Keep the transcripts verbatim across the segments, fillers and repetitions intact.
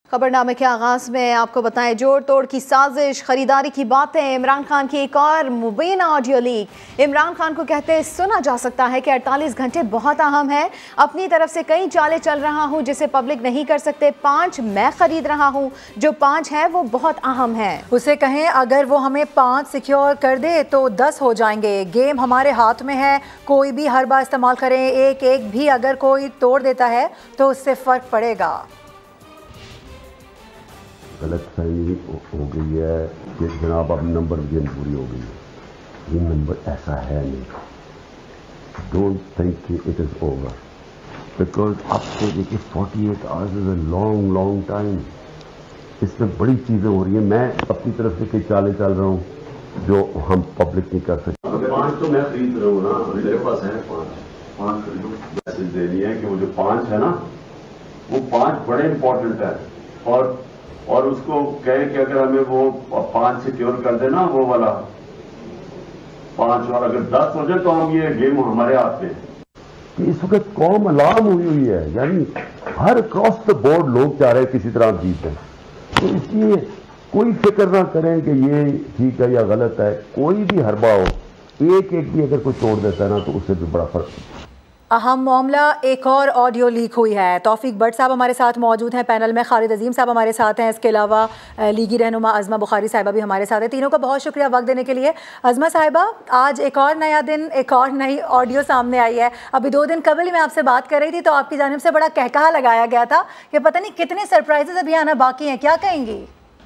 खबरनामे के आगाज में आपको बताएं, जोड़ तोड़ की साजिश, खरीदारी की बातें, इमरान खान की एक और मुबीना ऑडियो लीक। इमरान खान को कहते सुना जा सकता है कि अड़तालीस घंटे बहुत अहम है, अपनी तरफ से कई चालें चल रहा हूं जिसे पब्लिक नहीं कर सकते, पांच मैं खरीद रहा हूं, जो पांच है वो बहुत अहम है। उसे कहें अगर वो हमें पांच सिक्योर कर दे तो दस हो जाएंगे, गेम हमारे हाथ में है, कोई भी हर बार इस्तेमाल करें, एक एक भी अगर कोई तोड़ देता है तो उससे फर्क पड़ेगा। गलत फहमी हो गई है कि जनाब अब नंबर गेम पूरी हो गई है, ये नंबर ऐसा है नहीं। Don't think it is over, because अब तो देखिए forty eight hours is a long long time, इसमें बड़ी चीज़ें हो रही हैं। मैं अपनी तरफ से कई चालें चल रहा हूँ जो हम पब्लिक नहीं कर सकते। पाँच तो मैं खरीद रहा हूँ ना, मेरे पास है पाँच पाँच खरीदो। मैसेज देनी है कि वो जो पाँच है ना, वो पाँच बड़े इंपॉर्टेंट है, और और उसको कहें कि अगर हमें वो पांच सिक्योर कर देना, वो वाला पांच, और अगर दस हो जाए तो हम ये गेम हमारे हाथ में है। इस वक्त कौम अलार्म हुई हुई है, यानी हर क्रॉस द बोर्ड लोग चाह रहे हैं किसी तरह जीतें, तो इसलिए कोई फिक्र ना करें कि ये ठीक है या गलत है, कोई भी हरबा हो, एक एक भी अगर कोई तोड़ देता है ना तो उससे भी बड़ा फर्क। अहम मामला, एक और ऑडियो लीक हुई है। तौफीक भट्ट साहब हमारे साथ मौजूद हैं पैनल में, खालिद अजीम साहब हमारे साथ हैं, इसके अलावा लीगी रहनुमा अज़मा बुखारी साहिबा भी हमारे साथ हैं। तीनों का बहुत शुक्रिया वक्त देने के लिए। अज़मा साहिबा, आज एक और नया दिन, एक और नई ऑडियो सामने आई है। अभी दो दिन कबल मैं आपसे बात कर रही थी तो आपकी जानिब से बड़ा कहकहा लगाया गया था कि पता नहीं कितने सरप्राइजेस अभी आना बाकी हैं, क्या कहेंगी?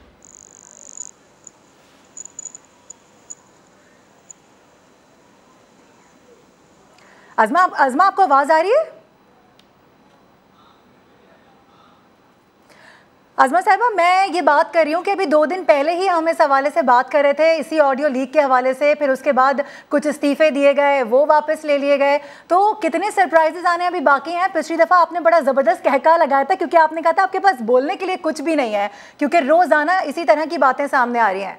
अज़मा अज़मा आपको आवाज़ आ रही है? अज़मा साहिबा, मैं ये बात कर रही हूँ कि अभी दो दिन पहले ही हम इस हवाले से बात कर रहे थे, इसी ऑडियो लीक के हवाले से, फिर उसके बाद कुछ इस्तीफे दिए गए, वो वापस ले लिए गए, तो कितने सरप्राइजेस आने अभी बाकी हैं? पिछली दफ़ा आपने बड़ा ज़बरदस्त कहका लगाया था क्योंकि आपने कहा था आपके पास बोलने के लिए कुछ भी नहीं है, क्योंकि रोज़ाना इसी तरह की बातें सामने आ रही हैं।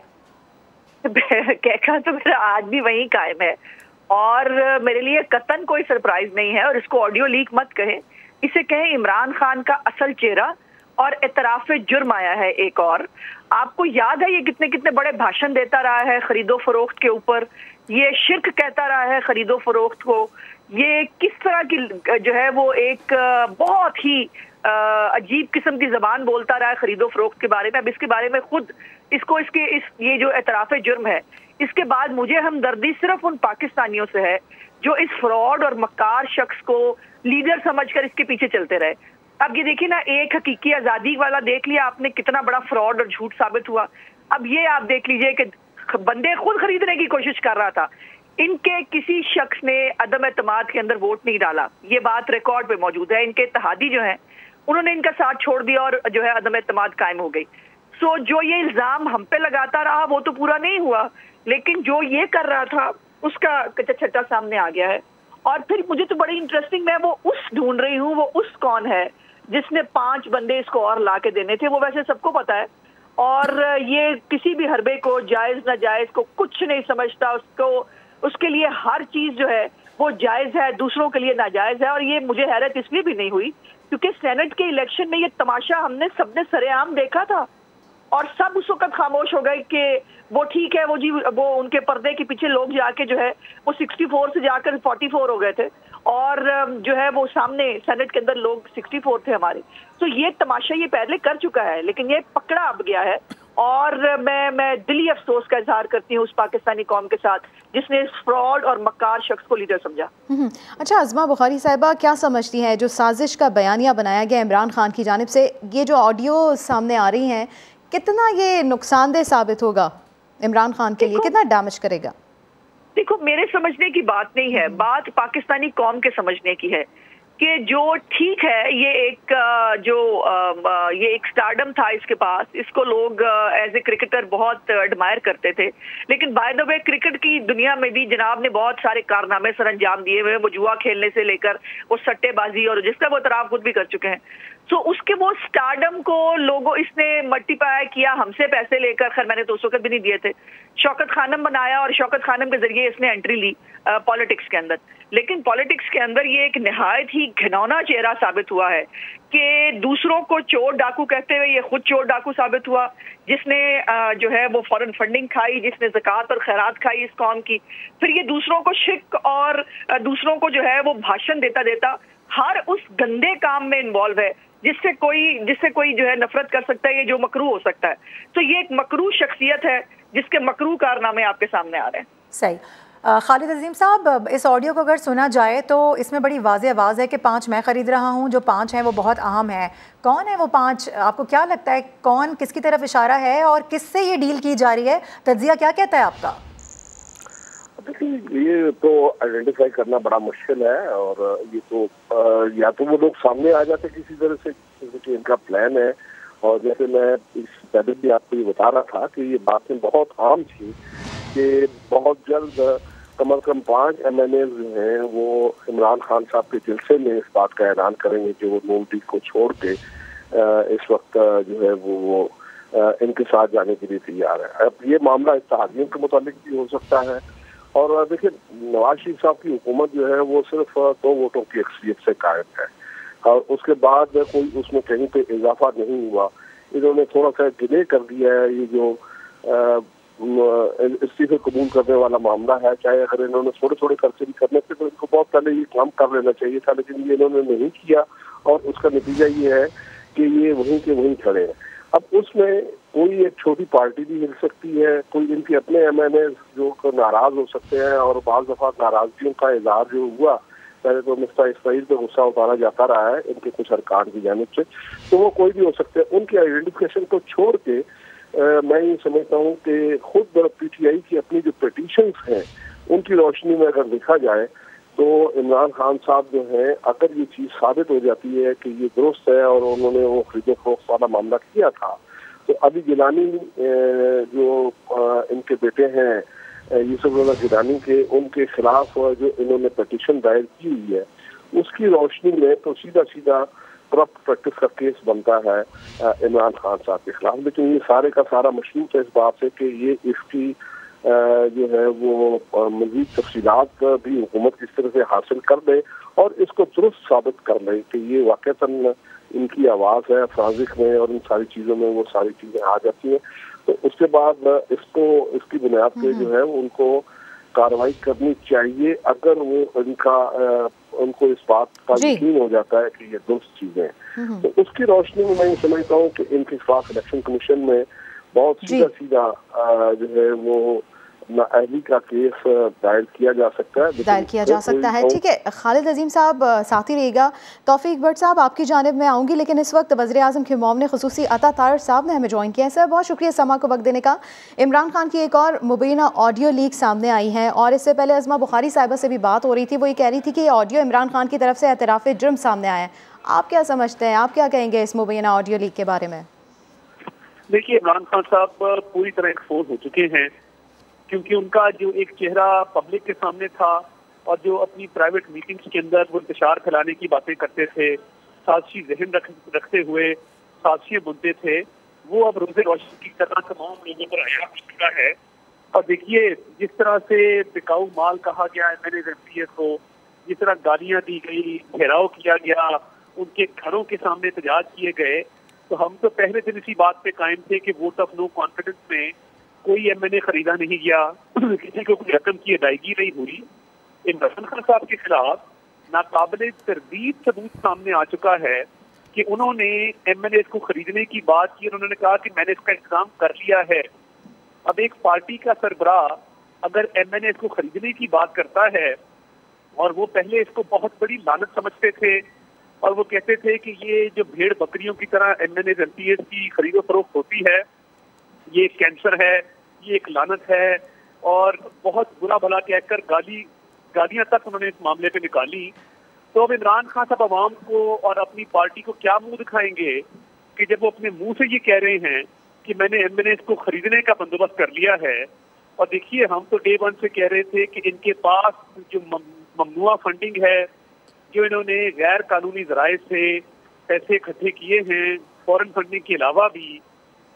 कहका तो मेरा आज भी वही कायम है, और मेरे लिए कतन कोई सरप्राइज नहीं है, और इसको ऑडियो लीक मत कहें, इसे कहें इमरान खान का असल चेहरा और इतराफ जुर्म आया है एक और। आपको याद है ये कितने कितने बड़े भाषण देता रहा है खरीदो फरोख्त के ऊपर, ये शिर्क कहता रहा है खरीदो फरोख्त को, ये किस तरह की जो है वो एक बहुत ही अजीब किस्म की जबान बोलता रहा है खरीदो फरोख्त के बारे में। अब इसके बारे में खुद इसको इसके इस ये जो इतराफ जुर्म है, इसके बाद मुझे हमदर्दी सिर्फ उन पाकिस्तानियों से है जो इस फ्रॉड और मक्कार शख्स को लीडर समझकर इसके पीछे चलते रहे। अब ये देखिए ना, एक हकीकी आज़ादी वाला देख लिया आपने, कितना बड़ा फ्रॉड और झूठ साबित हुआ। अब ये आप देख लीजिए कि बंदे खुद खरीदने की कोशिश कर रहा था, इनके किसी शख्स ने अदम एतमाद के अंदर वोट नहीं डाला, ये बात रिकॉर्ड पे मौजूद है। इनके इत्तेहादी जो हैं उन्होंने इनका साथ छोड़ दिया और जो है अदम एतमाद कायम हो गई। सो जो ये इल्जाम हम पे लगाता रहा वो तो पूरा नहीं हुआ, लेकिन जो ये कर रहा था उसका कच्चा छट्टा सामने आ गया है। और फिर मुझे तो बड़ी इंटरेस्टिंग, मैं वो उस ढूंढ रही हूँ, वो उस कौन है जिसने पांच बंदे इसको और ला के देने थे। वो वैसे सबको पता है, और ये किसी भी हरबे को जायज नाजायज को कुछ नहीं समझता, उसको उसके लिए हर चीज जो है वो जायज है, दूसरों के लिए नाजायज है। और ये मुझे हैरत इसलिए भी नहीं हुई क्योंकि सेनेट के इलेक्शन में ये तमाशा हमने सबने सरेआम देखा था, और सब उस वक्त खामोश हो गए कि वो ठीक है, वो जी वो उनके पर्दे के पीछे लोग जाके जो है वो सिक्सटी फोर से जाकर फोर्टी फोर हो गए थे, और जो है वो सामने सेनेट के अंदर लोग सिक्सटी फोर थे हमारे। तो ये तमाशा ये पहले कर चुका है, लेकिन ये पकड़ा अब गया है, और मैं मैं दिली अफसोस का इजहार करती हूँ उस पाकिस्तानी कौम के साथ जिसने इस फ्रॉड और मक्कार शख्स को लीडर समझा। अच्छा अज़मा बुखारी साहिबा, क्या समझती हैं जो साजिश का बयानिया बनाया गया इमरान खान की जानिब से, ये जो ऑडियो सामने आ रही हैं, कितना ये नुकसानदेह साबित होगा इमरान खान के लिए, कितना डैमेज करेगा? देखो, मेरे समझने की बात नहीं है, बात पाकिस्तानी कौम के समझने की है कि जो ठीक है, ये एक जो ये एक स्टारडम था इसके पास, इसको लोग एज ए क्रिकेटर बहुत एडमायर करते थे, लेकिन बाय द वे क्रिकेट की दुनिया में भी जनाब ने बहुत सारे कारनामे सर अंजाम दिए हुए, वो जुआ खेलने से लेकर वो सट्टेबाजी और जिसका वो तराफ खुद भी कर चुके हैं। तो उसके वो स्टारडम को लोगों इसने मल्टीप्लाई किया हमसे पैसे लेकर, खैर मैंने तो उस वक्त भी नहीं दिए थे, शौकत खानम बनाया और शौकत खानम के जरिए इसने एंट्री ली पॉलिटिक्स के अंदर। लेकिन पॉलिटिक्स के अंदर ये एक निहायत ही घिनौना चेहरा साबित हुआ है कि दूसरों को चोर डाकू कहते हुए ये खुद चोर डाकू साबित हुआ, जिसने जो है वो फॉरेन फंडिंग खाई, जिसने ज़कात और खैरात खाई इस कौम की। फिर ये दूसरों को शिक और दूसरों को जो है वो भाषण देता देता हर उस गंदे काम में इन्वॉल्व है जिससे कोई जिससे कोई जो है नफरत कर सकता है, ये जो मकरू हो सकता है। तो ये एक मकरू शख्सियत है जिसके मकरू कारनामे आपके सामने आ रहे हैं। सही। खालिद अजीम साहब, इस ऑडियो को अगर सुना जाए तो इसमें बड़ी वाज़ेह आवाज़ है कि पाँच मैं ख़रीद रहा हूँ, जो पाँच हैं वो बहुत अहम है। कौन है वो पाँच? आपको क्या लगता है कौन किसकी तरफ इशारा है और किससे ये डील की जा रही है? तज्जिया क्या कहता है आपका? देखिए, ये तो आइडेंटिफाई करना बड़ा मुश्किल है और ये तो या तो वो लोग सामने आ जाते किसी तरह से कि इनका प्लान है। और जैसे मैं इस पहले भी आपको ये बता रहा था कि ये बातें बहुत आम थी कि बहुत जल्द कम अज कम पाँच एम एन ए जो हैं वो इमरान खान साहब के जलसे में इस बात का ऐलान करेंगे कि वो नून लीग को छोड़ के इस वक्त जो है वो, वो इनके साथ जाने के लिए तैयार है। अब ये मामला इत्तेहादियों के मुतालिक भी हो सकता है। और देखिए, नवाज शरीफ साहब की हुकूमत जो है वो सिर्फ दो वोटों की अक्सरियत से कायम है और उसके बाद कोई उसमें कहीं पे इजाफा नहीं हुआ। इन्होंने थोड़ा सा डिले कर दिया है। ये जो इस्तीफे कबूल करने वाला मामला है, चाहे अगर इन्होंने थोड़े थोड़े खर्चे भी करने थे तो इनको बहुत पहले ये काम कर लेना चाहिए था, लेकिन ये इन्होंने नहीं किया और उसका नतीजा ये है कि ये वहीं के वहीं खड़े हैं। अब उसमें कोई एक छोटी पार्टी भी मिल सकती है, कोई इनके अपने एम एन ए जो नाराज हो सकते हैं और बाज़ दफ़ा नाराजगियों का इजहार जो हुआ, पहले तो मिस्टर इसराइल पे गुस्सा उतारा जाता रहा है इनके कुछ अरकान की जानिब से, तो वो कोई भी हो सकते हैं। उनकी आइडेंटिफिकेशन को छोड़ के आ, मैं ये समझता हूँ कि खुद पी टी आई की अपनी जो पिटीशंस हैं उनकी रोशनी में अगर देखा जाए तो इमरान खान साहब जो हैं, अगर ये चीज़ साबित हो जाती है कि ये दुरुस्त है और उन्होंने वो खरीदो फरोख्त वाला मामला किया था, तो अभी गिलानी जो इनके बेटे हैं यूसुफ गिलानी के, उनके खिलाफ जो इन्होंने पिटीशन दायर की हुई है, उसकी रोशनी में तो सीधा सीधा करप्ट प्रैक्टिस का केस बनता है इमरान खान साहब के खिलाफ। लेकिन ये सारे का सारा मशरूत है इस बात से कि ये इसकी जो है वो मज़ीद तफसीलात भी हुकूमत किस तरह से हासिल कर दे और इसको दुरुस्त साबित कर ले कि ये वाक़तन इनकी आवाज़ है फ्रांजिक में और इन सारी चीज़ों में वो सारी चीज़ें आ जाती हैं। तो उसके बाद इसको इसकी बुनियाद पे जो है उनको कार्रवाई करनी चाहिए अगर वो इनका उनको इस बात का यकीन हो जाता है कि ये दुरुस्त चीजें हैं। तो उसकी रोशनी में मैं ये समझता हूँ कि इनके खिलाफ इलेक्शन कमीशन में बहुत सीधा सीधा जो है वो नाअहली का केस दायर किया जा सकता है दायर किया जा सकता है ठीक है। खालिद अजीम साहब साथ ही रहेगा। तौफीक भट्ट साहब, आपकी जानिब में आऊँगी, लेकिन इस वक्त वज़ीर आज़म के मौम ने खुसूसी अता तारड़ साहब ने हमें ज्वाइन किया है। सर बहुत शुक्रिया समा को वक्त देने का। इमरान खान की एक और मुबीना ऑडियो लीक सामने आई है और इससे पहले अज़मा बुखारी साहिबा से भी बात हो रही थी, वो ये कह रही थी कि ये ऑडियो इमरान खान की तरफ से एतराफ़ जुर्म सामने आया है। आप क्या समझते हैं, आप क्या कहेंगे इस मुबीना ऑडियो लीक के बारे में? देखिए, इमरान खान साहब पूरी तरह एक्सपोज हो चुके हैं क्योंकि उनका जो एक चेहरा पब्लिक के सामने था और जो अपनी प्राइवेट मीटिंग्स के अंदर वो इंतशार फैलाने की बातें करते थे, साजिशी जहन रख, रखते हुए साजिशें बुनते थे, वो अब रोज़े रोशनी की तरह तमाम लोगों पर आया हो चुका है। और देखिए, जिस तरह से बिकाऊ माल कहा गया एम एन ए को, जिस तरह गालियाँ दी गई, घेराव किया गया, उनके घरों के सामने एहतजाज किए गए, तो हम तो पहले दिन इसी बात पे कायम थे कि वोट ऑफ नो कॉन्फिडेंस में कोई एम एन ए खरीदा नहीं गया, किसी को कोई रकम की अदायगी नहीं हुई। इमरान खान साहब के खिलाफ नाकाबिल तरदीद सबूत सामने आ चुका है कि उन्होंने एम एन ए को खरीदने की बात की और उन्होंने कहा कि मैंने इसका इंतजाम कर लिया है। अब एक पार्टी का सरबराह अगर एम एन ए को खरीदने की बात करता है और वो पहले इसको बहुत बड़ी लानत समझते थे और वो कहते थे कि ये जो भेड़ बकरियों की तरह M N A M P S की खरीदो फरोख्त होती है, ये कैंसर है, ये एक लानत है, और बहुत बुरा भला कहकर गाली गालियां तक उन्होंने इस मामले पे निकाली। तो अब इमरान खान साहब अवाम को और अपनी पार्टी को क्या मुंह दिखाएंगे कि जब वो अपने मुंह से ये कह रहे हैं कि मैंने एम एन ए को खरीदने का बंदोबस्त कर लिया है। और देखिए, हम तो डे वन से कह रहे थे कि इनके पास जो ममनुआ फंडिंग है, जो इन्होंने गैर कानूनी जराए से पैसे इकट्ठे किए हैं फॉरेन फंडिंग के अलावा भी,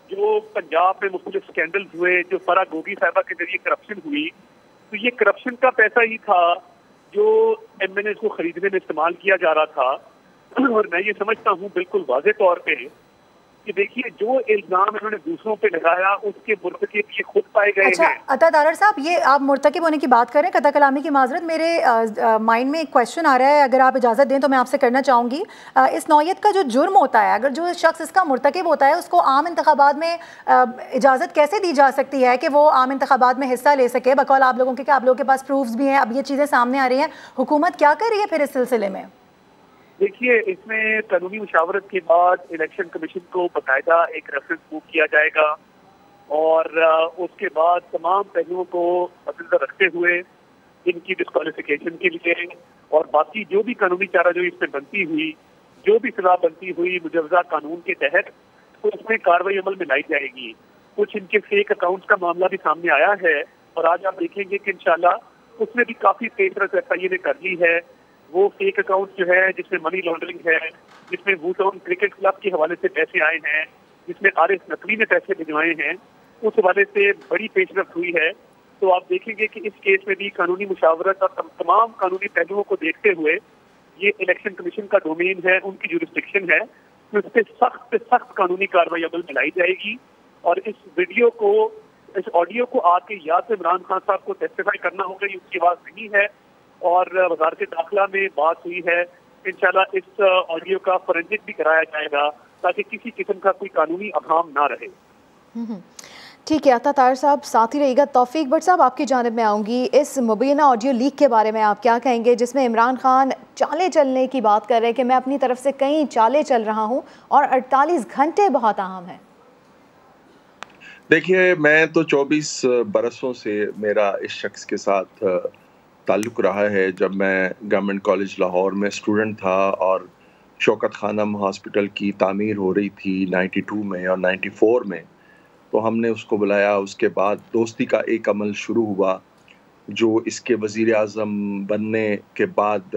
जो पंजाब में मुख्तलिफ स्कैंडल्स हुए, जो फरा गोगी साहिबा के जरिए करप्शन हुई, तो ये करप्शन का पैसा ही था जो एम एन ए को खरीदने में इस्तेमाल किया जा रहा था। और मैं ये समझता हूँ बिल्कुल वाज़े तौर पे कि देखिए जो इल्जाम इन्होंने दूसरों पे लगाया उसके मुर्तकिब ये खुद पाए गए अच्छा, हैं। अता तारड़ साहब, ये आप मुर्तकिब होने की बात करें, कता कलामी की माजरत, मेरे माइंड में एक क्वेश्चन आ रहा है, अगर आप इजाज़त दें तो मैं आपसे करना चाहूँगी। इस नौयत का जो जुर्म होता है, अगर जो शख्स इसका मुर्तकिब होता है उसको आम इंतखाबात में इजाज़त कैसे दी जा सकती है कि वो आम इंतखाबात में हिस्सा ले सके, बकौल आप लोगों के कि आप लोगों के पास प्रूफ्स भी हैं, अब ये चीज़ें सामने आ रही हैं, हुकूमत क्या कर रही है फिर इस सिलसिले में? देखिए, इसमें कानूनी मुशावरत के बाद इलेक्शन कमीशन को बाकायदा एक रेफरेंस बुक किया जाएगा और उसके बाद तमाम पहलुओं को मद्देनजर रखते हुए इनकी डिस्क्वालिफिकेशन के लिए और बाकी जो भी कानूनी चारा जो इसमें बनती हुई, जो भी सजा बनती हुई मुजवजा कानून के तहत, तो उसमें कार्रवाई अमल में लाई जाएगी। कुछ इनके फेक अकाउंट्स का मामला भी सामने आया है और आज आप देखेंगे कि इंशाल्लाह उसमें भी काफी पेशरफ एफ आई ए ने कर ली है। वो फेक अकाउंट जो है जिसमें मनी लॉन्ड्रिंग है, जिसमें वूटाउन क्रिकेट क्लब के हवाले से पैसे आए हैं, जिसमें आर एस नकवी ने पैसे भिजवाए हैं, उस हवाले से बड़ी पेशरफ हुई है। तो आप देखेंगे कि इस केस में भी कानूनी मुशावरत और तमाम कानूनी पहलुओं को देखते हुए ये इलेक्शन कमीशन का डोमेन है, उनकी जुरिस्डिक्शन है, तो इस पर सख्त से सख्त कानूनी कार्रवाई अमल में लाई जाएगी। और इस वीडियो को, इस ऑडियो को आके या तो इमरान खान साहब को टेस्टिफाई करना होगा, ये उसकी आवाज नहीं है, और वजारत दाखिला में बात हुई है, इंशाल्लाह इस ऑडियो का फोरेंसिक भी कराया जाएगा ताकि किसी किस्म का कोई कानूनी अभाव ना रहे। ठीक है अता तारड़ साहब, साथ ही रहेगा। तौफीक भट्ट साहब, आपकी जानिब में आऊँगी। इस मुबैना ऑडियो लीक के बारे में आप क्या कहेंगे, जिसमें इमरान खान चाले चलने की बात कर रहे हैं कि मैं अपनी तरफ से कई चाले चल रहा हूँ और अड़तालीस घंटे बहुत अहम है? देखिए, मैं तो चौबीस बरसों से मेरा इस शख्स के साथ ताल्लुक़ रहा है। जब मैं गवर्नमेंट कॉलेज लाहौर में स्टूडेंट था और शौकत खानम हॉस्पिटल की तामीर हो रही थी बानवे में और चौरानवे में, तो हमने उसको बुलाया। उसके बाद दोस्ती का एक अमल शुरू हुआ जो इसके वज़ीर आज़म बनने के बाद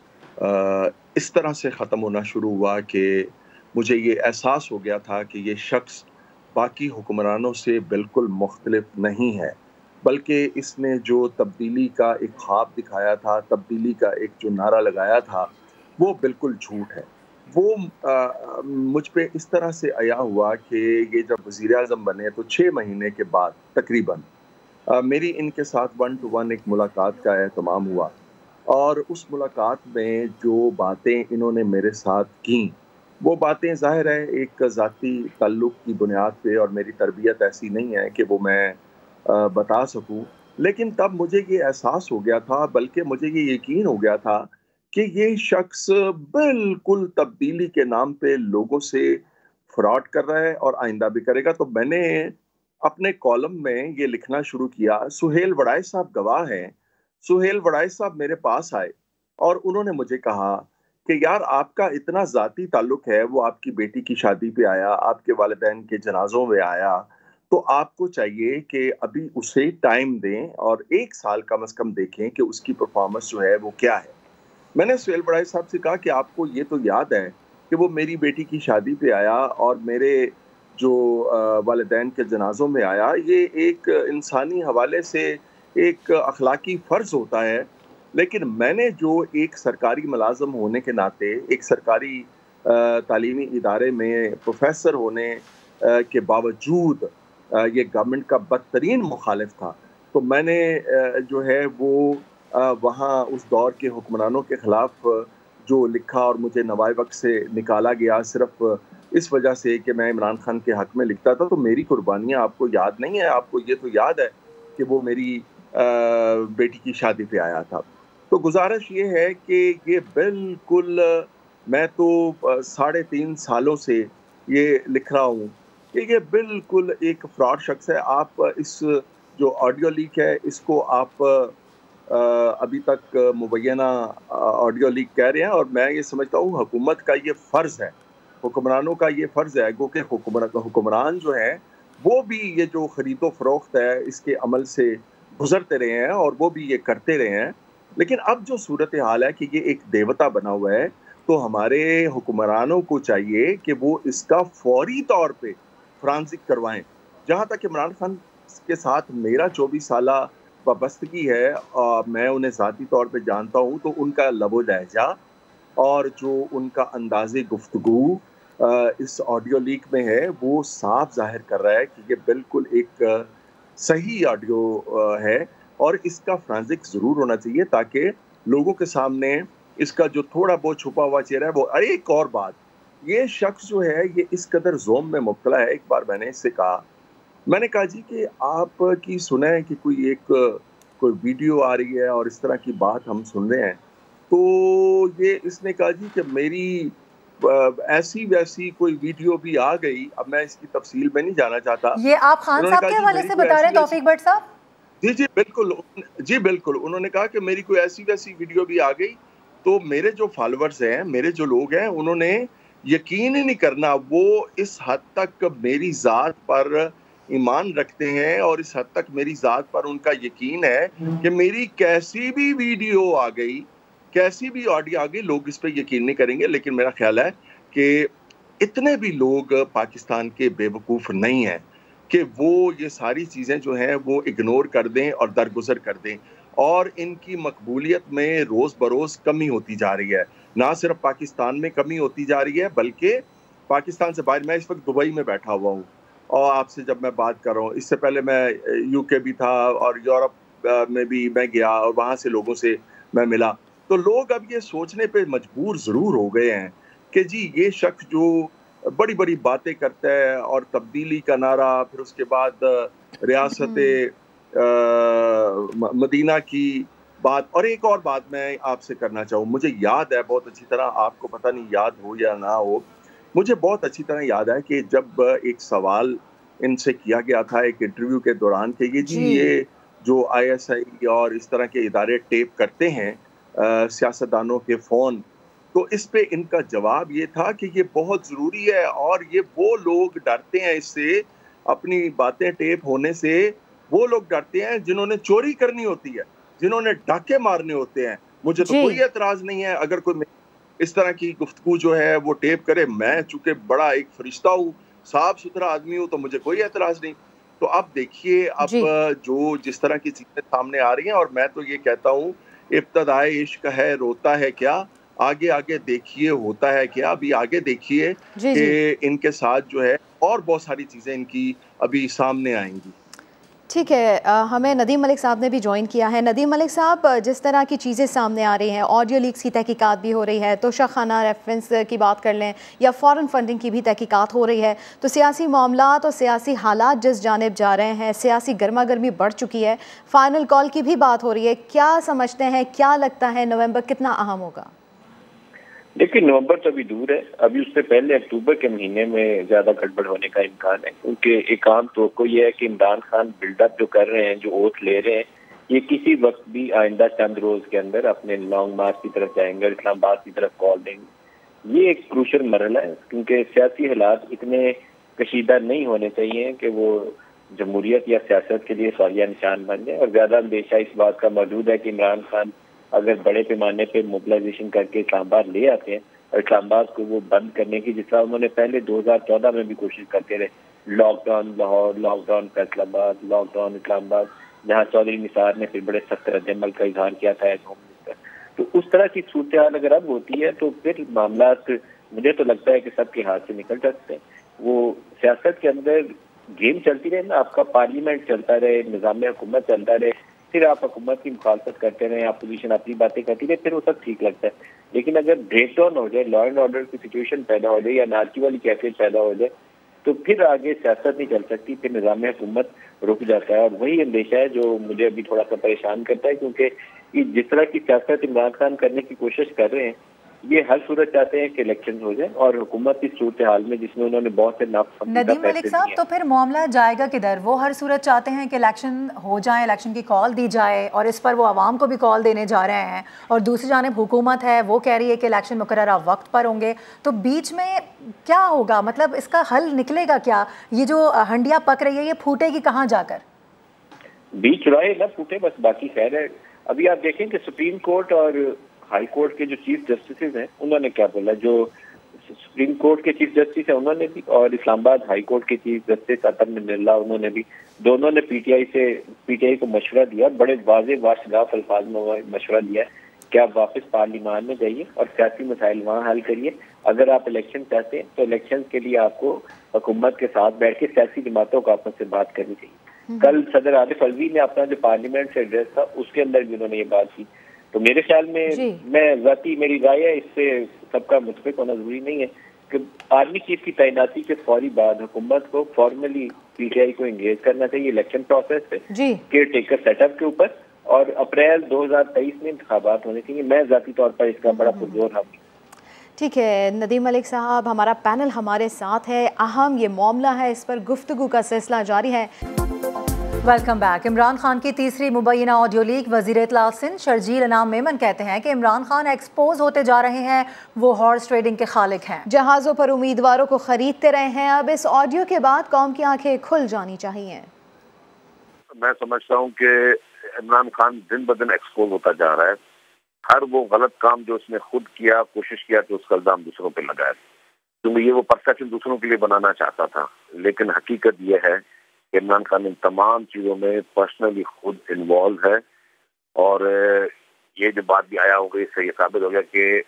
आ, इस तरह से ख़त्म होना शुरू हुआ कि मुझे ये एहसास हो गया था कि ये शख्स बाकी हुक्मरानों से बिल्कुल मुख्तलिफ नहीं है, बल्कि इसने जो तब्दीली का एक ख्वाब दिखाया था, तब्दीली का एक जो नारा लगाया था, वो बिल्कुल झूठ है। वो आ, मुझ पे इस तरह से आया हुआ कि ये जब वज़ीर आज़म बने तो छः महीने के बाद तकरीबन आ, मेरी इनके साथ वन टू वन एक मुलाकात का एहतमाम हुआ और उस मुलाकात में जो बातें इन्होंने मेरे साथ की, वो बातें ज़ाहिर है एक ज़ाती ताल्लुक़ की बुनियाद पे, और मेरी तरबियत ऐसी नहीं है कि वो मैं आ, बता सकूं, लेकिन तब मुझे ये एहसास हो गया था, बल्कि मुझे ये यकीन हो गया था कि ये शख्स बिल्कुल तब्दीली के नाम पे लोगों से फ्रॉड कर रहा है और आइंदा भी करेगा। तो मैंने अपने कॉलम में ये लिखना शुरू किया। सुहेल वड़ाई साहब गवाह हैं। सुहेल वड़ाई साहब मेरे पास आए और उन्होंने मुझे कहा कि यार, आपका इतना ज़ाती ताल्लुक़ है, वो आपकी बेटी की शादी पे आया, आपके वालिदैन के जनाजों में आया, तो आपको चाहिए कि अभी उसे टाइम दें और एक साल कम से कम देखें कि उसकी परफॉर्मेंस जो है वो क्या है। मैंने सुहेल वड़ाई साहब से कहा कि आपको ये तो याद है कि वो मेरी बेटी की शादी पे आया और मेरे जो वालिदैन के जनाजों में आया, ये एक इंसानी हवाले से एक अखलाकी फ़र्ज़ होता है, लेकिन मैंने जो एक सरकारी मुलाज़म होने के नाते, एक सरकारी तालीमी इदारे में प्रोफेसर होने के बावजूद ये गवर्नमेंट का बदतरीन मुखालिफ था, तो मैंने जो है वो वहाँ उस दौर के हुक्मरानों के ख़िलाफ़ जो लिखा और मुझे नवाए वक्त से निकाला गया सिर्फ इस वजह से कि मैं इमरान खान के हक़ में लिखता था। तो मेरी कुर्बानियाँ आपको याद नहीं है? आपको ये तो याद है कि वो मेरी आ, बेटी की शादी पे आया था। तो गुजारिश ये है कि ये बिल्कुल, मैं तो साढ़े तीन सालों से ये लिख रहा हूँ कि ये बिल्कुल एक फ्रॉड शख्स है। आप इस जो ऑडियो लीक है इसको आप आ, अभी तक मुबैना ऑडियो लीक कह रहे हैं, और मैं ये समझता हूँ हुकूमत का ये फ़र्ज़ है, हुक्मरानों का ये फ़र्ज़ है, गो कि हुक्मरान जो हैं वो भी ये जो ख़रीदो फ़रोख्त है इसके अमल से गुज़रते रहे हैं और वो भी ये करते रहे हैं। लेकिन अब जो सूरत हाल है कि ये एक देवता बना हुआ है, तो हमारे हुक्मरानों को चाहिए कि वो इसका फौरी तौर पे फ्रांसिक करवाएं। जहाँ तक इमरान खान के साथ मेरा चौबीस साल वाबस्तगी है, आ, मैं उन्हें ज़ाती तौर पे जानता हूँ, तो उनका लबो लहजा और जो उनका अंदाज़े गुफ्तगू इस ऑडियो लीक में है वो साफ जाहिर कर रहा है कि ये बिल्कुल एक आ, सही ऑडियो है और इसका फ्रांसिक ज़रूर होना चाहिए ताकि लोगों के सामने इसका जो थोड़ा बहुत छुपा हुआ चेहरा है वो। अरे एक और बात, ये शख्स जो है ये इस कदर जोम में मुब्तला है। एक बार मैंने इससे कहा, मैंने कहा जी कि आप की सुना है कि कोई एक कोई वीडियो आ रही है और इस तरह की बात हम सुन रहे हैं, तो ये इसने कहा जी कि मेरी ऐसी वैसी कोई वीडियो भी आ गई। अब मैं इसकी तफसील में नहीं जाना चाहता। ये आप खान साहब के हवाले से बता रहे हैं तौफीक भट्ट साहब? जी जी बिल्कुल, जी बिल्कुल। उन्होंने कहा कि मेरी कोई ऐसी वैसी वीडियो भी आ गई, तो मेरे जो फॉलोअर्स हैं, मेरे जो लोग हैं, उन्होंने यकीन ही नहीं करना, वो इस हद तक मेरी ज़ात पर ईमान रखते हैं और इस हद तक मेरी ज़ात पर उनका यकीन है कि मेरी कैसी भी वीडियो आ गई, कैसी भी ऑडियो आ गई, लोग इस पर यकीन नहीं करेंगे। लेकिन मेरा ख्याल है कि इतने भी लोग पाकिस्तान के बेवकूफ़ नहीं हैं कि वो ये सारी चीज़ें जो हैं वो इग्नोर कर दें और दरगुजर कर दें। और इनकी मकबूलियत में रोज़ बरोज़ कमी होती जा रही है। ना सिर्फ पाकिस्तान में कमी होती जा रही है बल्कि पाकिस्तान से बाहर। मैं इस वक्त दुबई में बैठा हुआ हूँ और आपसे जब मैं बात कर रहा हूँ, इससे पहले मैं यूके भी था और यूरोप में भी मैं गया और वहाँ से लोगों से मैं मिला। तो लोग अब ये सोचने पे मजबूर ज़रूर हो गए हैं कि जी ये शख्स जो बड़ी बड़ी बातें करता है और तब्दीली का नारा, फिर उसके बाद रियासत मदीना की बात। और एक और बात मैं आपसे करना चाहूँ, मुझे याद है बहुत अच्छी तरह, आपको पता नहीं याद हो या ना हो, मुझे बहुत अच्छी तरह याद है कि जब एक सवाल इनसे किया गया था एक इंटरव्यू के दौरान कि ये जी ये जो आई एस आई और इस तरह के इदारे टेप करते हैं सियासतदानों के फ़ोन, तो इस पे इनका जवाब ये था कि ये बहुत ज़रूरी है और ये वो लोग डरते हैं इससे, अपनी बातें टेप होने से वो लोग डरते हैं जिन्होंने चोरी करनी होती है, जिन्होंने डाके मारने होते हैं। मुझे तो कोई एतराज़ नहीं है अगर कोई इस तरह की गुफ्तगू जो है वो टेप करे। मैं चूंकि बड़ा एक फरिश्ता हूँ, साफ सुथरा आदमी हूँ, तो मुझे कोई एतराज़ नहीं। तो अब देखिए अब जो जिस तरह की चीज़ें सामने आ रही हैं, और मैं तो ये कहता हूँ इब्तदाए इश्क है रोता है क्या, आगे आगे देखिए होता है क्या। अभी आगे देखिए कि इनके साथ जो है और बहुत सारी चीज़ें इनकी अभी सामने आएंगी। ठीक है, आ, हमें नदीम मलिक साहब ने भी ज्वाइन किया है। नदीम मलिक साहब, जिस तरह की चीज़ें सामने आ रही हैं, ऑडियो लीक्स की तहकीकात भी हो रही है, तो शाखाना रेफरेंस की बात कर लें या फ़ॉरेन फंडिंग की भी तहकीकात हो रही है, तो सियासी मामलात और सियासी हालात जिस जानिब जा रहे हैं, सियासी गर्मा गर्मी बढ़ चुकी है, फ़ाइनल कॉल की भी बात हो रही है। क्या समझते हैं, क्या लगता है नवंबर कितना अहम होगा? देखिए नवंबर तो अभी दूर है, अभी उससे पहले अक्टूबर के महीने में ज्यादा गड़बड़ होने का इम्कान है, क्योंकि एक आम तो ये है कि इमरान खान बिल्डअप जो कर रहे हैं, जो ओथ ले रहे हैं, ये किसी वक्त भी आइंदा चंद रोज के अंदर अपने लॉन्ग मार्च की तरफ जाएंगे, इस्लामाबाद की तरफ कॉल देंगे। ये एक क्रूशल मरहला है, क्योंकि सियासी हालात इतने कशीदा नहीं होने चाहिए कि वो जमहूरियत या सियासत के लिए सवालिया निशान बन जाए। और ज्यादा अंदेशा इस बात का मौजूद है कि इमरान खान अगर बड़े पैमाने पे मोबिलाइजेशन करके इस्लामाबाद ले आते हैं और इस्लामाबाद को वो बंद करने की, जिस तरह उन्होंने पहले दो हज़ार चौदह में भी कोशिश करते रहे, lockdown Lahore, lockdown Faisalabad, lockdown Islamabad, जहाँ चौधरी निसार ने फिर बड़े सख्त रद्द-ए-अमल का इजहार किया था एज होम मिनिस्टर। तो उस तरह की सूरत हाल अगर अब होती है तो फिर मामला मुझे तो लगता है कि सबके हाथ से निकल सकते हैं। वो सियासत के अंदर गेम चलती रहे ना, आपका पार्लियामेंट चलता रहे, निज़ाम हुकूमत चलता रहे, फिर आप हुकूमत की मुखालफत करते रहे, अपोजिशन अपनी बातें करती रहे, फिर वो सब ठीक लगता है। लेकिन अगर ब्रेक डाउन हो जाए, लॉ एंड ऑर्डर की सिचुएशन पैदा हो जाए या नारकी वाली कैफियत पैदा हो जाए, तो फिर आगे सियासत नहीं चल सकती, फिर निज़ाम हुकूमत रुक जाता है। और वही अंदेशा है जो मुझे अभी थोड़ा सा परेशान करता है, क्योंकि जिस तरह की सियासत इमरान खान करने की कोशिश कर रहे हैं, ये हर सूरत चाहते हैं कि इलेक्शन हो जाए और हुकूमत की सूरत हाल में जिसमें उन्होंने बहुत से नापसंदीदा नदीम मलिक साहब, तो फिर मामला जाएगा किधर? वो हर सूरत चाहते हैं कि इलेक्शन हो जाए, इलेक्शन की कॉल दी जाए, और इस पर वो आवाम को भी कॉल देने जा रहे हैं, और दूसरी जानिब हुकूमत है वो कह रही है कि इलेक्शन मुकर्ररा वक्त पर होंगे। तो बीच में क्या होगा? मतलब इसका हल निकलेगा क्या? ये जो हंडिया पक रही है ये फूटेगी कहाँ जाकर? बीच रहे ना फूटे, बस बाकी खैर है। अभी आप देखें कि सुप्रीम कोर्ट और हाई कोर्ट के जो चीफ जस्टिस हैं उन्होंने क्या बोला, जो सुप्रीम कोर्ट के चीफ जस्टिस है उन्होंने भी, और इस्लामाबाद हाई कोर्ट के चीफ जस्टिस अतम मिन्नल्ला उन्होंने भी, दोनों ने पीटीआई से पीटीआई को मशवरा दिया, बड़े वाज़े वाशगाफ अल्फाज में मशवरा दिया है कि आप वापस पार्लियामान में जाइए और सियासी मसाइल वहाँ हल करिए। अगर आप इलेक्शन चाहते हैं तो इलेक्शन के लिए आपको हुकूमत के साथ बैठ के सियासी जमातों को आपस से बात करनी चाहिए। कल सदर आरिफ अलवी ने अपना जो पार्लियामेंट से एड्रेस था उसके अंदर भी उन्होंने ये बात की। तो मेरे ख्याल में, मैं जाती मेरी राय है, इससे सबका मुतफिक होना जरूरी नहीं है कि आर्मी चीफ की तैनाती के फौरी बाद हुकूमत को फॉर्मली पीटीआई को एंगेज करना चाहिए इलेक्शन प्रोसेस पे, केयर टेकर सेटअप के ऊपर, और अप्रैल दो हजार तेईस में इंतखाबात होने चाहिए। मैं जाती तौर पर इसका बड़ा पुरजोर हूँ। ठीक है नदीम मलिक साहब, हमारा पैनल हमारे साथ है, अहम ये मामला है, इस पर गुफ्तगू का सिलसिला जारी है। Welcome back. इमरान खान की तीसरी मुबैना ऑडियो लीक। वजीर इत्तला सिंध शर्जील अनाम मेमन कहते हैं कि इमरान खान एक्सपोज होते जा रहे हैं, वो हॉर्स ट्रेडिंग के खालिक हैं, जहाज़ों पर उम्मीदवारों को खरीदते रहे हैं। अब इस ऑडियो के बाद कौम की आंखें खुल जानी चाहिए। मैं समझता हूँ कि इमरान खान दिन ब दिन एक्सपोज होता जा रहा है। हर वो गलत काम जो उसने खुद किया, कोशिश किया कि उसका इल्जाम दूसरों पे लगाए, क्योंकि ये वो परसेप्शन दूसरों के लिए बनाना चाहता था। लेकिन हकीकत ये है कि इमरान खान इन तमाम चीज़ों में पर्सनली खुद इन्वॉल्व है। और ये जो बात भी आया होगा, इससे ये साबित हो गया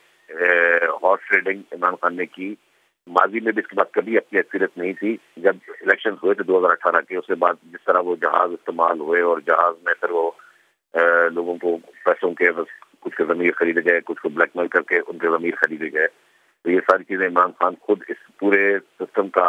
कि हॉर्स ट्रेडिंग इमरान खान ने की। माजी में भी इसके बाद कभी अपनी एक्सपीरियंस नहीं थी। जब इलेक्शन हुए थे दो हजार अठारह के, उसके बाद जिस तरह वो जहाज इस्तेमाल हुए और जहाज में फिर वो ए, लोगों को पैसों के कुछ के ज़मीर खरीदे गए, कुछ को ब्लैकमेल करके उनके ज़मीर खरीदे गए। तो ये सारी चीज़ें इमरान खान खुद इस पूरे सिस्टम का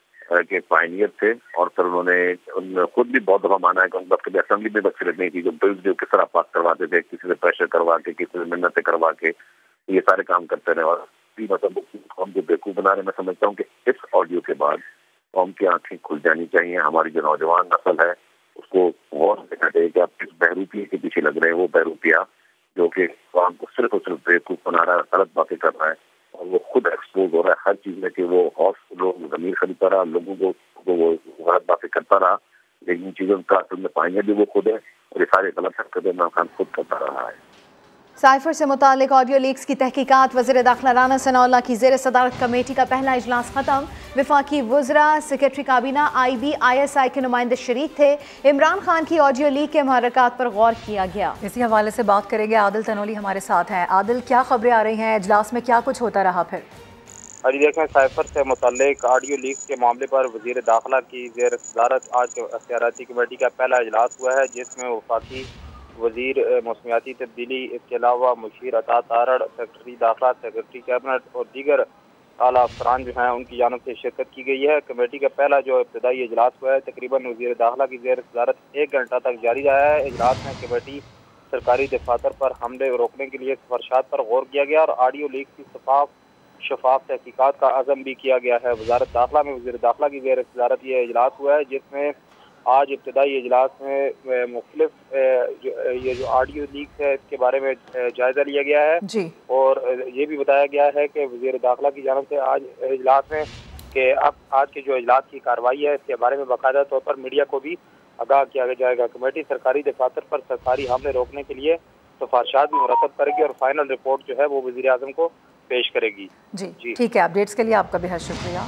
के पायनियर थे। और फिर उन्होंने उन खुद भी बहुत दफा माना है कि उनकी कभी असेंबली में बख्शियत नहीं थी, जो बिल्स जो किस तरह पास करवाते थे, किसी से प्रेशर करवा के, किसी से मिन्नतें करवा के, ये सारे काम करते रहे। और मतलब कौम को बेवकूफ़ बना रहे। मैं समझता हूँ कि इस ऑडियो के बाद कौम की आंखें खुल जानी चाहिए। हमारी जो नौजवान नस्ल है उसको गौर से देखना चाहिए कि आप किस बहरूपिया के पीछे लग रहे हैं। वो बहरूपिया जो कि कौम को सिर्फ और सिर्फ बेवकूफ़ बना रहा है, गलत बातें कर रहा है, और वो खुद एक्सपोज हो रहा है हर चीज़ में कि वो हौस लोग ज़मीर खरीदता रहा, लोगों को वो गलत बातें करता रहा। लेकिन चीज़ों का असल में पाएंगे भी वो खुद है, और ये सारे गलत हरकतें इमरान खान खुद करता रहा है। साइफर से मुतालिक ऑडियो लीक्स की तहकीकात। वज़ीर दाखिला राना सनाउल्लाह की ज़ेर सदारत कमेटी का पहला इजलास खत्म। विफाकी वज़रा, सेक्रेटरी काबीना, आई बी आई एस आई के नुमाइंदे शरीक थे। इमरान खान की ऑडियो लीक के महरकात पर गौर किया गया। इसी हवाले से बात करेंगे। आदिल तनोली हमारे साथ हैं। आदिल, क्या खबरें आ रही हैं? इजलास में क्या कुछ होता रहा? फिर अभी देखें, साइफर से मुतालिक ऑडियो लीक के मामले पर वज़ीर दाखिला की ज़ेर सदारत आज इख्तियाराती कमेटी का पहला इजलास हुआ है, जिसमें वफाकी वजीर मौसमियाती तब्दीली, इसके अलावा मुशीर अता तारड़, सेक्रेटरी दाखिला, सेक्रेटरी कैबिनेट और दीगर आला अफसरान जो हैं उनकी जानब से शिरकत की गई है। कमेटी का पहला जो इब्तदाई इजलास हुआ है तकरीबन वज़ीर दाखिला की ज़ेर सदारत एक घंटा तक जारी रहा है। इजलास में कमेटी सरकारी दफातर पर हमले रोकने के लिए सिफारिशात पर गौर किया गया और ऑडियो लीक की शफाफ शफाफ तहकीकात का अज़म भी किया गया है। वजारत दाखिला में वज़ीर दाखिला की ज़ेर सदारत ये इजलास हुआ है, जिसमें आज इब्तदाई इजलास में मुख्तलिफ ये जो ऑडियो लीक है इसके बारे में जायजा लिया गया है जी। और ये भी बताया गया है कि वज़ीर दाखिला की जानब से आज इजलास में कि अब आज के जो इजलास की कार्रवाई है इसके बारे में बाकायदा तौर पर मीडिया को भी आगाह किया जाएगा। कमेटी सरकारी दफातर पर सरकारी हमले रोकने के लिए सिफारिशात भी मुरतब करेगी और फाइनल रिपोर्ट जो है वो वज़ीर आज़म को पेश करेगी। जी जी ठीक है। अपडेट्स के लिए आपका बेहद शुक्रिया।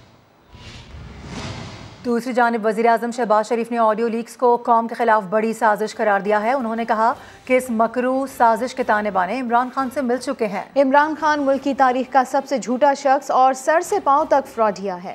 दूसरी जानिब वज़ीर आज़म शहबाज शरीफ ने ऑडियो लीक्स को कौम के खिलाफ बड़ी साजिश करार दिया है। उन्होंने कहा कि इस मकरू साजिश के ताने बाने इमरान खान से मिल चुके हैं। इमरान खान मुल्क की तारीख का सबसे झूठा शख्स और सर से पांव तक फ्रॉडिया है।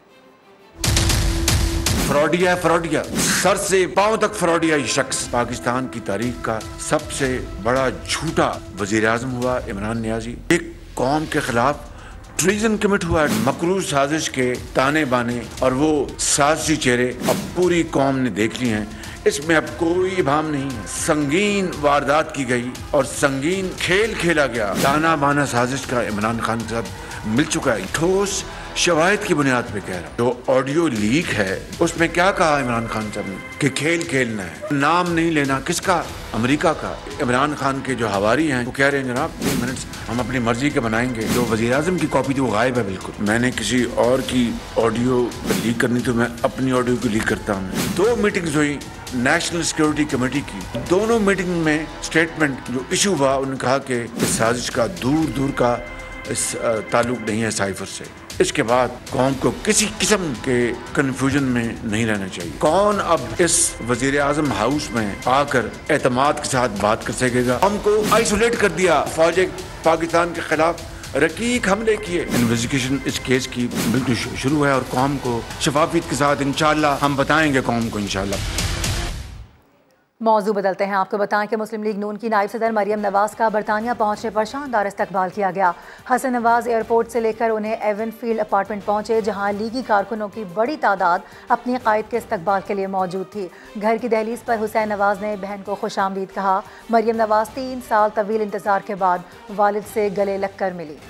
फ्रॉडिया फ्रॉडिया सर से पांव तक फ्रॉडिया ये शख्स पाकिस्तान की तारीख का सबसे बड़ा झूठा वज़ीर आज़म हुआ इमरान नियाज़ी। एक कौम के खिलाफ ट्रीजन कमिट हुआ है, मकरू साजिश के ताने बाने और वो साजिशी चेहरे अब पूरी कौम ने देख लिए हैं। इसमें अब कोई इबाम नहीं है। संगीन वारदात की गई और संगीन खेल खेला गया। ताना बाना साजिश का इमरान खान के साथ मिल चुका है। ठोस शवाहिद की बुनियाद पे कह रहा हूँ। जो ऑडियो लीक है उसमें क्या कहा इमरान खान साहब ने कि खेल खेलना है, नाम नहीं लेना। किसका? अमेरिका का। इमरान खान के जो हवारी हैं वो कह रहे हैं जनाब तीन मिनट हम अपनी मर्जी के बनाएंगे। जो वज़ीर आज़म की कॉपी थी वो गायब है बिल्कुल। मैंने किसी और की ऑडियो लीक करनी तो मैं अपनी ऑडियो की लीक करता हूँ। दो मीटिंग्स हुई नेशनल सिक्योरिटी कमेटी की। दोनों मीटिंग में स्टेटमेंट जो इशू हुआ उन्होंने कहा कि इस साजिश का दूर दूर का इस ताल्लुक नहीं है साइफर से। इसके बाद कौम को किसी किस्म के कंफ्यूजन में नहीं रहना चाहिए। कौन अब इस वजीर आजम हाउस में आकर एतमाद के साथ बात कर सकेगा? हमको आइसोलेट कर दिया, फौज पाकिस्तान के खिलाफ रकीक हमले किए। इन्वेस्टिगेशन इस केस की बिल्कुल शुरू है और कौम को शफाफियत के साथ इंशाअल्लाह हम बताएंगे कौम को इंशाअल्लाह। मौजू बदलते हैं। आपको बताएं कि मुस्लिम लीग नून की नायब सदर मरियम नवाज का बरतानिया पहुंचने पर शानदार इस्तकबाल किया गया। हसन नवाज एयरपोर्ट से लेकर उन्हें एवन फील्ड अपार्टमेंट पहुंचे, जहां लीगी कारकुनों की बड़ी तादाद अपनी कायद के इस्तकबाल के लिए मौजूद थी। घर की दहलीज पर हुसैन नवाज ने बहन को खुशामदीद कहा। मरियम नवाज तीन साल तवील इंतजार के बाद वालिद से गले लगकर मिली।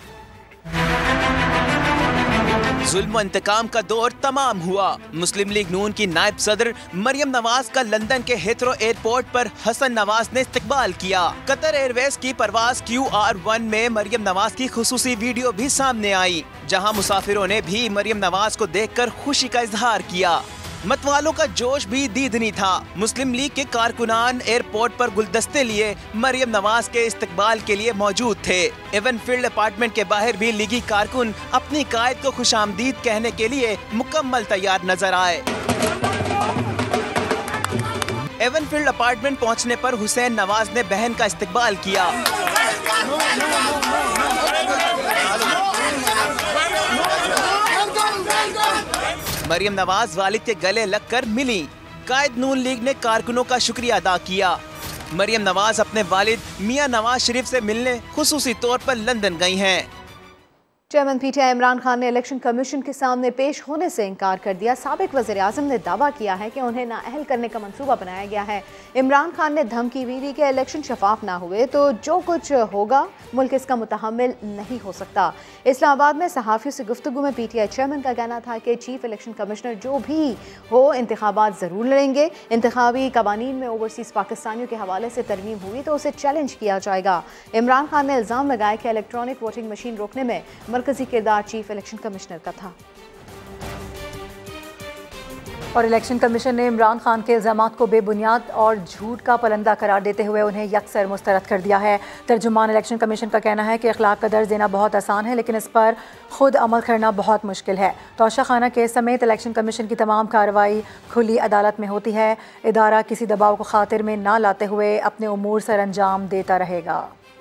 जुल्म इंतकाम का दौर तमाम हुआ। मुस्लिम लीग नून की नायब सदर मरियम नवाज का लंदन के हेथरो एयरपोर्ट पर हसन नवाज ने इस्तकबाल किया। कतर एयरवेज की परवाज क्यू आर वन में मरियम नवाज की खुसूसी वीडियो भी सामने आई, जहां मुसाफिरों ने भी मरियम नवाज को देखकर खुशी का इजहार किया। मतवालों का जोश भी दीदनी था। मुस्लिम लीग के कारकुनान एयरपोर्ट पर गुलदस्ते लिए मरियम नवाज के इस्तकबाल के लिए मौजूद थे। एवन फील्ड अपार्टमेंट के बाहर भी लीगी कारकुन अपनी कायद को खुशामदीद कहने के लिए मुकम्मल तैयार नजर आए। एवन फील्ड अपार्टमेंट पहुंचने पर हुसैन नवाज ने बहन का इस्तकबाल किया। मरियम नवाज वालिद के गले लगकर मिली। कायद नून लीग ने कारकुनों का शुक्रिया अदा किया। मरियम नवाज अपने वालिद मियां नवाज शरीफ से मिलने खुसूसी तौर पर लंदन गई हैं। चेयरमैन पीटीआई इमरान खान ने इलेक्शन कमीशन के सामने पेश होने से इनकार कर दिया। साबिक वज़ीर आज़म ने दावा किया है कि उन्हें नाअहल करने का मंसूबा बनाया गया है। इमरान खान ने धमकी भी दी कि इलेक्शन शफाफ ना हुए तो जो कुछ होगा मुल्क इसका मुतहम्मिल नहीं हो सकता। इस्लामाबाद में सहाफ़ियों से गुफ्तगू में पीटीआई चेयरमैन का कहना था कि चीफ इलेक्शन कमिश्नर जो भी हो इंतखाबात ज़रूर लड़ेंगे। इंतखाबी कवानीन में ओवरसीज़ पाकिस्तानियों के हवाले से तरमीम हुई तो उसे चैलेंज किया जाएगा। इमरान खान ने इल्ज़ाम लगाया कि इलेक्ट्रॉनिक वोटिंग मशीन रोकने में मरकजी किरदार चीफ इलेक्शन कमिश्नर का था। और इलेक्शन कमीशन ने इमरान खान के इल्ज़ामात को बेबुनियाद और झूठ का पलंदा करार देते हुए उन्हें यकसर मुस्तरद कर दिया है। तर्जुमान इलेक्शन कमीशन का कहना है कि अखलाक का दर्ज देना बहुत आसान है, लेकिन इस पर खुद अमल करना बहुत मुश्किल है। तोशा खाना केस समेत इलेक्शन कमीशन की तमाम कार्रवाई खुली अदालत में होती है। इदारा किसी दबाव को खातिर में ना लाते हुए अपने उमूर सर अंजाम देता रहेगा।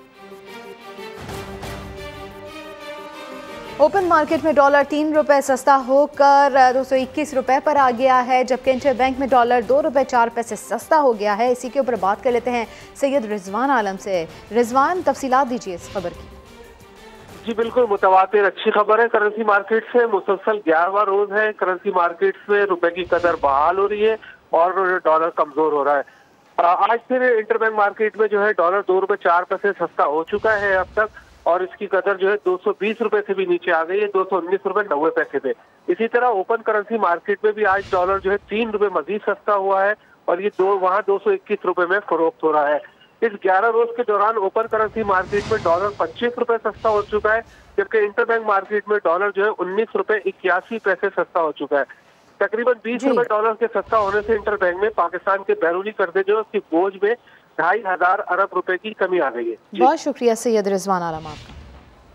ओपन मार्केट में डॉलर तीन रुपए सस्ता होकर दो सौ इक्कीस रुपए पर आ गया है, जबकि इंटर बैंक में डॉलर दो रुपए चार पैसे सस्ता हो गया है। इसी के ऊपर बात कर लेते हैं सैयद रिजवान आलम से। रिजवान, तफसीलात दीजिए इस खबर की। जी बिल्कुल, मुतवातिर अच्छी खबर है। करेंसी मार्केट से मुसलसल ग्यारहवां रोज है करेंसी मार्केट में रुपए की कदर बहाल हो रही है और डॉलर कमजोर हो रहा है। आज फिर इंटर बैंक मार्केट में जो है डॉलर दो रुपए चार पैसे सस्ता हो चुका है अब तक, और इसकी कदर जो है दो सौ बीस रुपए से भी नीचे आ गई है, दो सौ उन्नीस रुपए नब्बे पैसे पे। इसी तरह ओपन करेंसी मार्केट में भी आज डॉलर जो है तीन रुपए मजीद सस्ता हुआ है और ये दो वहाँ दो सौ इक्कीस रुपए में फरोख्त हो रहा है। इस ग्यारह रोज के दौरान ओपन करेंसी मार्केट में डॉलर पच्चीस रुपए सस्ता हो चुका है, जबकि इंटर बैंक मार्केट में डॉलर जो है उन्नीस रुपए इक्यासी पैसे सस्ता हो चुका है। तकरीबन बीस रुपए डॉलर के सस्ता होने से इंटर बैंक में पाकिस्तान के बैरूनी कर्जे जो उसकी बोझ में ढाई हजार अरब रुपए की कमी आ गई है। बहुत शुक्रिया सैयद रिजवान आलम आपका।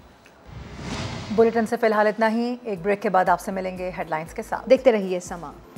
बुलेटिन से फिलहाल इतना ही। एक ब्रेक के बाद आपसे मिलेंगे हेडलाइंस के साथ। देखते रहिए समा।